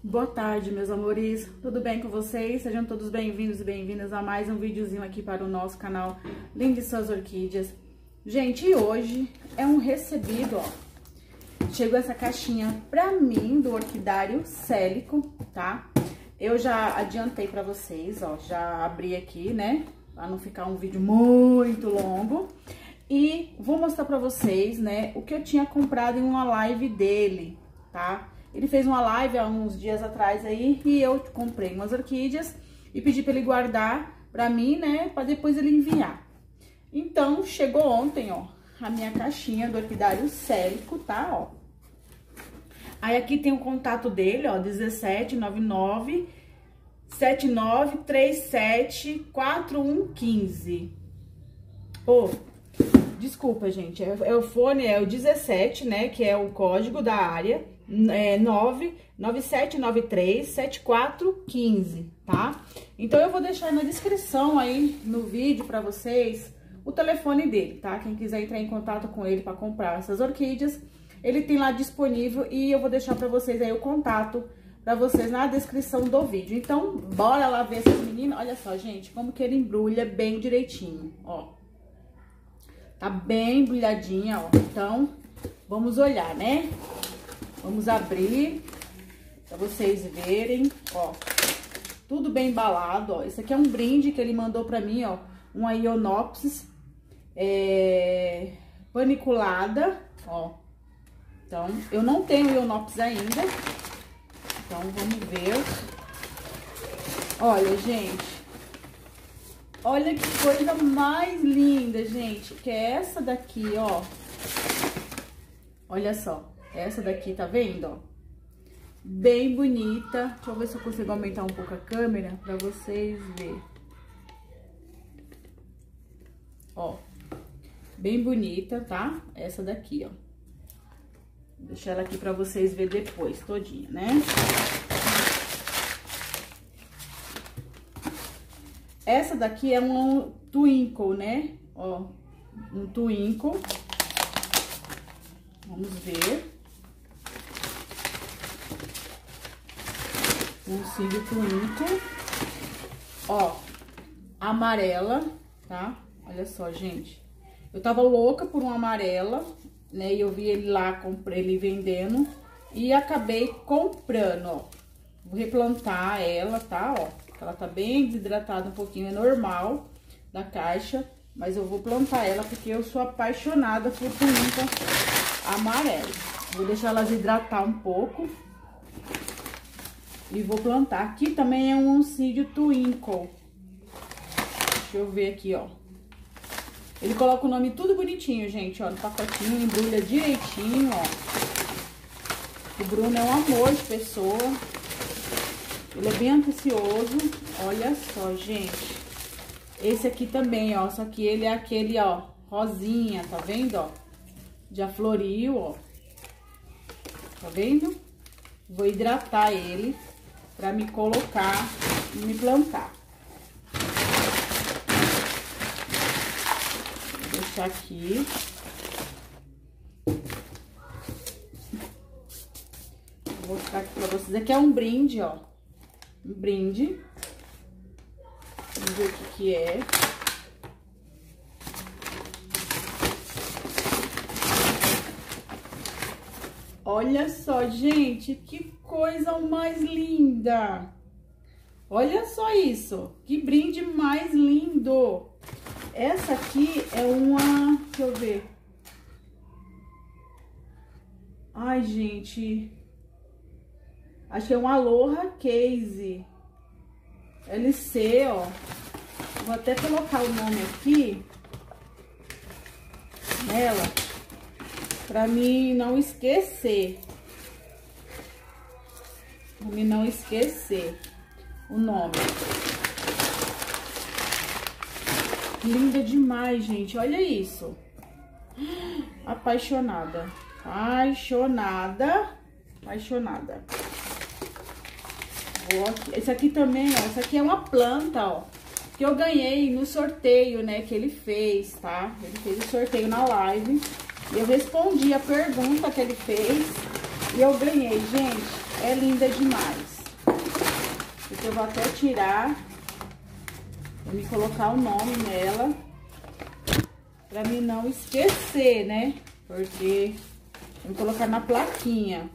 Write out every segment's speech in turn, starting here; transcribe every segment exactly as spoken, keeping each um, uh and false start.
Boa tarde, meus amores, tudo bem com vocês? Sejam todos bem-vindos e bem-vindas a mais um videozinho aqui para o nosso canal Lindy Suas Orquídeas. Gente, e hoje é um recebido, ó. Chegou essa caixinha pra mim do orquidário Célico, tá? Eu já adiantei pra vocês, ó, já abri aqui, né? Pra não ficar um vídeo muito longo. E vou mostrar pra vocês, né, o que eu tinha comprado em uma live dele, tá? Ele fez uma live há uns dias atrás aí e eu comprei umas orquídeas e pedi pra ele guardar pra mim, né, pra depois ele enviar. Então, chegou ontem, ó, a minha caixinha do orquidário Célico, tá, ó. Aí aqui tem o contato dele, ó, dezessete nove nove sete nove três sete quatro um um cinco. Ô, desculpa, gente, é, é o fone, é o dezessete, né, que é o código da área. É nove nove sete nove três sete quatro um cinco, tá? Então, eu vou deixar na descrição aí no vídeo pra vocês o telefone dele, tá? Quem quiser entrar em contato com ele pra comprar essas orquídeas, ele tem lá disponível e eu vou deixar pra vocês aí o contato pra vocês na descrição do vídeo. Então, bora lá ver essas meninas. Olha só, gente, como que ele embrulha bem direitinho, ó. Tá bem embrulhadinha, ó. Então, vamos olhar, né? Vamos abrir pra vocês verem, ó. Tudo bem embalado, ó. Esse aqui é um brinde que ele mandou pra mim, ó. Uma Ionopsis é, paniculada, ó. Então, eu não tenho Ionopsis ainda. Então, vamos ver. Olha, gente. Olha que coisa mais linda, gente. Que é essa daqui, ó. Olha só. Essa daqui, tá vendo, ó? Bem bonita. Deixa eu ver se eu consigo aumentar um pouco a câmera pra vocês verem. Ó. Bem bonita, tá? Essa daqui, ó. Vou deixar ela aqui pra vocês verem depois, todinha, né? Essa daqui é um twinkle, né? Ó, um twinkle. Vamos ver. Um cílio twinkle. Ó, amarela, tá? Olha só, gente. Eu tava louca por uma amarela, né? E eu vi ele lá, comprei ele vendendo. E acabei comprando, ó. Vou replantar ela, tá? Ó, ela tá bem desidratada um pouquinho, é normal da caixa. Mas eu vou plantar ela porque eu sou apaixonada por twinkle amarelo. Vou deixar elas hidratar um pouco. E vou plantar. Aqui também é um oncídio twinkle. Deixa eu ver aqui, ó. Ele coloca o nome tudo bonitinho, gente, ó, no pacotinho, embrulha direitinho, ó. O Bruno é um amor de pessoa. Ele é bem atencioso. Olha só, gente. Esse aqui também, ó, só que ele é aquele, ó, rosinha, tá vendo, ó? Já floriu, ó. Tá vendo? Vou hidratar ele pra me colocar e me plantar. Vou deixar aqui. Vou mostrar aqui pra vocês. Aqui é um brinde, ó. Um brinde. Vamos ver o que que é. Olha só, gente, que coisa mais linda. Olha só isso, que brinde mais lindo. Essa aqui é uma, deixa eu ver. Ai, gente, acho que é um Aloha Case L C, ó. Vou até colocar o nome aqui nela, pra mim não esquecer. Pra mim não esquecer o nome. Linda demais, gente. Olha isso. Apaixonada. Apaixonada. Apaixonada. Esse aqui também, ó. Essa aqui é uma planta, ó. Que eu ganhei no sorteio, né? Que ele fez, tá? Ele fez o sorteio na live. E eu respondi a pergunta que ele fez e eu ganhei, gente. É linda demais. eu vou até tirar pra me colocar o nome nela, pra mim não esquecer, né? Porque vou colocar na plaquinha.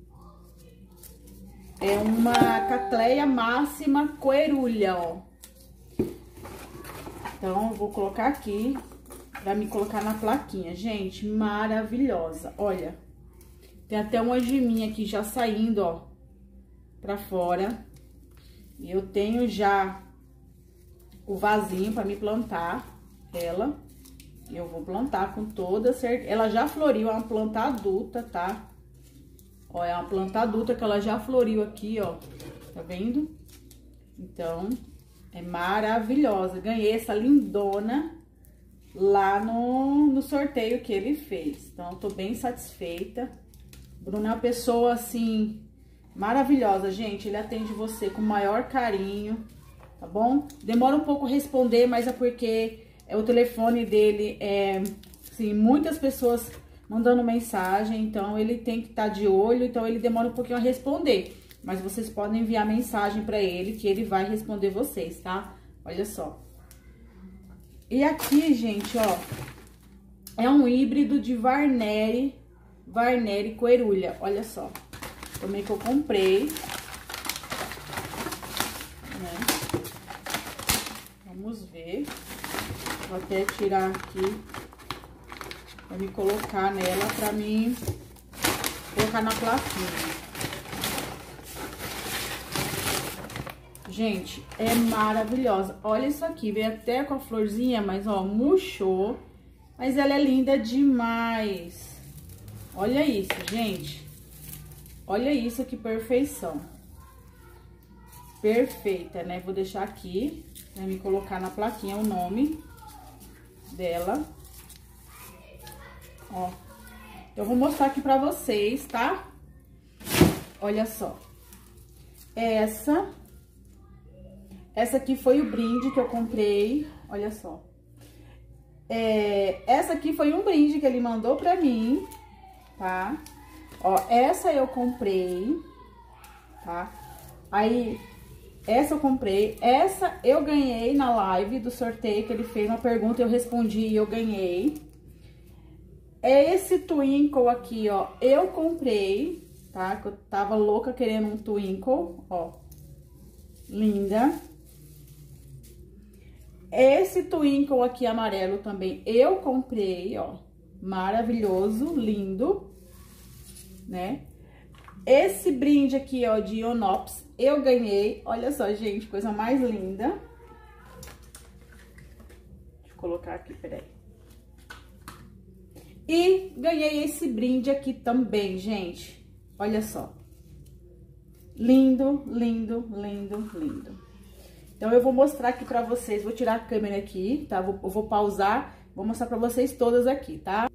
É uma Cattleya Máxima Coerulha, ó. Então, eu vou colocar aqui pra me colocar na plaquinha. Gente, maravilhosa. Olha, tem até uma geminha aqui já saindo, ó, pra fora. E eu tenho já o vasinho pra me plantar ela. E eu vou plantar com toda certeza. Ela já floriu, é uma planta adulta, tá? Ó, é uma planta adulta que ela já floriu aqui, ó. Tá vendo? Então, é maravilhosa. Ganhei essa lindona lá no, no sorteio que ele fez. Então, tô bem satisfeita. Bruno é uma pessoa, assim, maravilhosa, gente. Ele atende você com o maior carinho, tá bom? Demora um pouco responder, mas é porque é, o telefone dele é, assim, muitas pessoas mandando mensagem, então ele tem que estar de olho, então ele demora um pouquinho a responder. Mas vocês podem enviar mensagem pra ele, que ele vai responder vocês, tá? Olha só. E aqui, gente, ó, é um híbrido de Varneri, Varneri Coerulha, olha só. Também que eu comprei, né? Vamos ver. Vou até tirar aqui pra me colocar nela, pra mim colocar na plaquinha. Gente, é maravilhosa. Olha isso aqui, veio até com a florzinha, mas ó, murchou. Mas ela é linda demais. Olha isso, gente. Olha isso, que perfeição. Perfeita, né? Vou deixar aqui, pra me colocar na plaquinha o nome dela. Ó, eu vou mostrar aqui pra vocês, tá? Olha só. Essa, essa aqui foi o brinde que eu comprei, olha só. É, essa aqui foi um brinde que ele mandou pra mim, tá? Ó, essa eu comprei, tá? Aí, essa eu comprei, essa eu ganhei na live do sorteio que ele fez uma pergunta, eu respondi e eu ganhei. Esse Twinkle aqui, ó, eu comprei, tá? Que eu tava louca querendo um Twinkle, ó. Linda. Esse Twinkle aqui amarelo também eu comprei, ó. Maravilhoso, lindo, né? Esse brinde aqui, ó, de Ionops, eu ganhei. Olha só, gente, coisa mais linda. Deixa eu colocar aqui, peraí. E ganhei esse brinde aqui também, gente. Olha só. Lindo, lindo, lindo, lindo. Então, eu vou mostrar aqui pra vocês. Vou tirar a câmera aqui, tá? Vou, eu vou pausar. Vou mostrar pra vocês todas aqui, tá?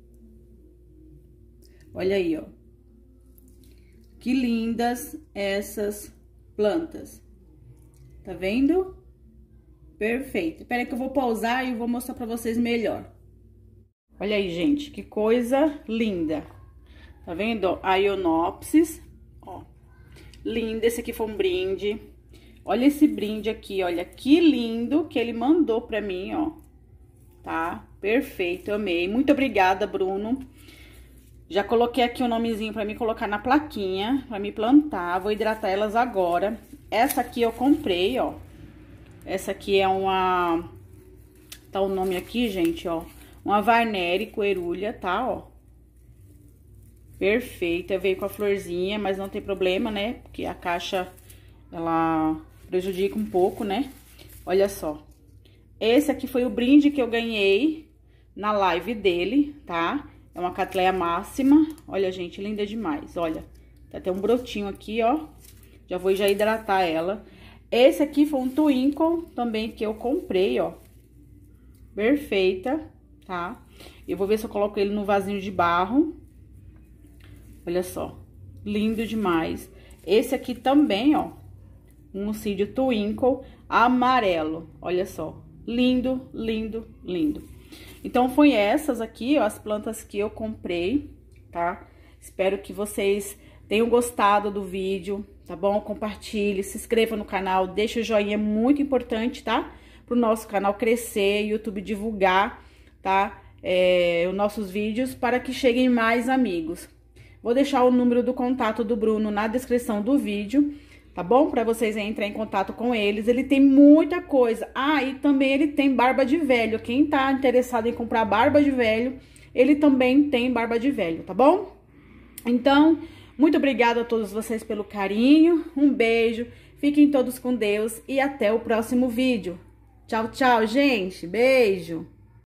Olha aí, ó. Que lindas essas plantas. Tá vendo? Perfeito. Espera aí que eu vou pausar e vou mostrar pra vocês melhor. Olha aí, gente, que coisa linda. Tá vendo, ó? A Ionopsis, ó. Linda, esse aqui foi um brinde. Olha esse brinde aqui, olha, que lindo que ele mandou pra mim, ó. Tá? Perfeito, amei. Muito obrigada, Bruno. Já coloquei aqui o nomezinho pra me colocar na plaquinha, pra me plantar. Vou hidratar elas agora. Essa aqui eu comprei, ó. Essa aqui é uma... Tá o nome aqui, gente, ó. Uma Varneri Coerulha, tá, ó. Perfeita, veio com a florzinha, mas não tem problema, né? Porque a caixa, ela prejudica um pouco, né? Olha só. Esse aqui foi o brinde que eu ganhei na live dele, tá? É uma Cattleya Máxima. Olha, gente, linda demais, olha. Tem até um brotinho aqui, ó. Já vou já hidratar ela. Esse aqui foi um Twinkle também que eu comprei, ó. Perfeita, tá? Eu vou ver se eu coloco ele no vasinho de barro. Olha só, lindo demais. Esse aqui também, ó, um Oncídio Twinkle amarelo. Olha só, lindo, lindo, lindo. Então, foi essas aqui, ó, as plantas que eu comprei, tá? Espero que vocês tenham gostado do vídeo, tá bom? Compartilhe, se inscreva no canal, deixa o joinha, é muito importante, tá? Pro nosso canal crescer, YouTube divulgar, tá? É, os nossos vídeos para que cheguem mais amigos. Vou deixar o número do contato do Bruno na descrição do vídeo, tá bom? Para vocês entrarem em contato com eles. Ele tem muita coisa. Ah, e também ele tem barba de velho. Quem tá interessado em comprar barba de velho, ele também tem barba de velho, tá bom? Então, muito obrigada a todos vocês pelo carinho. Um beijo. Fiquem todos com Deus e até o próximo vídeo. Tchau, tchau, gente. Beijo.